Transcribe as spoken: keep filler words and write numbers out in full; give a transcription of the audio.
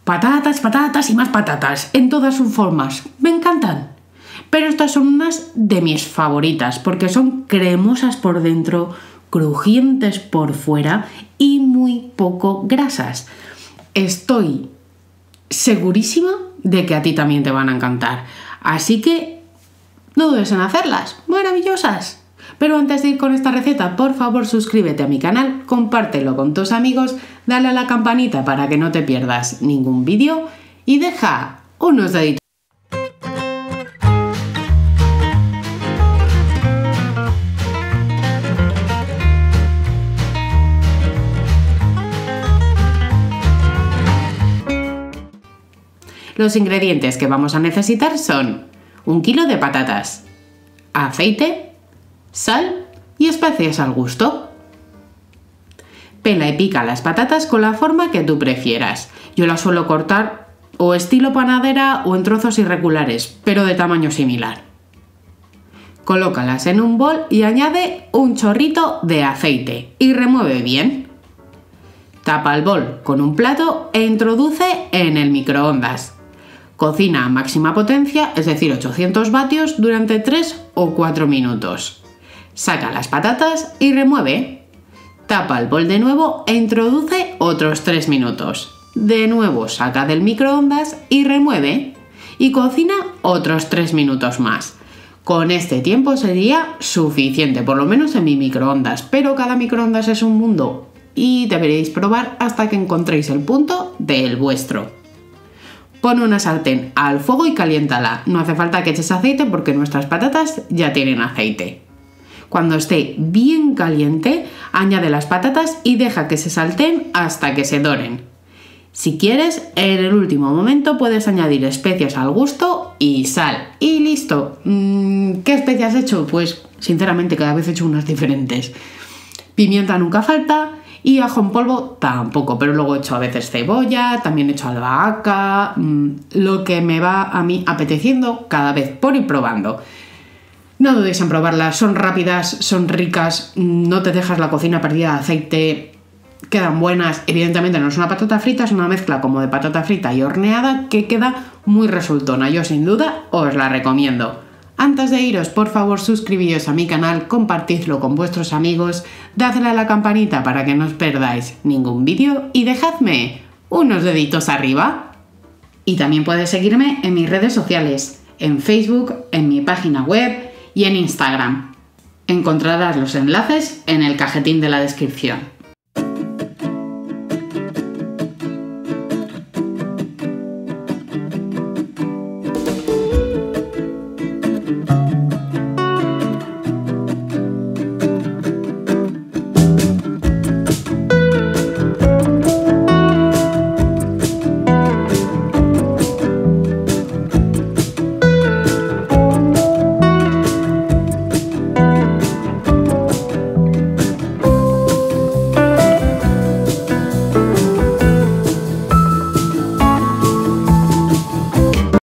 Patatas, patatas y más patatas, en todas sus formas. Me encantan. Pero estas son unas de mis favoritas, porque son cremosas por dentro, crujientes por fuera y muy poco grasas. Estoy segurísima de que a ti también te van a encantar. Así que no dudes en hacerlas. ¡Maravillosas! Pero antes de ir con esta receta, por favor suscríbete a mi canal, compártelo con tus amigos, dale a la campanita para que no te pierdas ningún vídeo y deja unos deditos. Los ingredientes que vamos a necesitar son un kilo de patatas, aceite, sal y especias al gusto. Pela y pica las patatas con la forma que tú prefieras. Yo las suelo cortar o estilo panadera o en trozos irregulares, pero de tamaño similar. Colócalas en un bol y añade un chorrito de aceite y remueve bien. Tapa el bol con un plato e introduce en el microondas. Cocina a máxima potencia, es decir, ochocientos vatios, durante tres o cuatro minutos. Saca las patatas y remueve. Tapa el bol de nuevo e introduce otros tres minutos. De nuevo saca del microondas y remueve. Y cocina otros tres minutos más. Con este tiempo sería suficiente, por lo menos en mi microondas, pero cada microondas es un mundo y deberéis probar hasta que encontréis el punto del vuestro. Pon una sartén al fuego y caliéntala. No hace falta que eches aceite porque nuestras patatas ya tienen aceite. Cuando esté bien caliente, añade las patatas y deja que se salteen hasta que se doren. Si quieres, en el último momento puedes añadir especias al gusto y sal. Y listo. ¿Qué especias he hecho? Pues sinceramente cada vez he hecho unas diferentes. Pimienta nunca falta y ajo en polvo tampoco, pero luego he hecho a veces cebolla, también he hecho albahaca, lo que me va a mí apeteciendo cada vez por ir probando. No dudéis en probarlas, son rápidas, son ricas, no te dejas la cocina perdida de aceite, quedan buenas. Evidentemente no es una patata frita, es una mezcla como de patata frita y horneada que queda muy resultona. Yo sin duda os la recomiendo. Antes de iros, por favor suscribíos a mi canal, compartidlo con vuestros amigos, dadle a la campanita para que no os perdáis ningún vídeo y dejadme unos deditos arriba. Y también puedes seguirme en mis redes sociales, en Facebook, en mi página web y en Instagram. Encontrarás los enlaces en el cajetín de la descripción.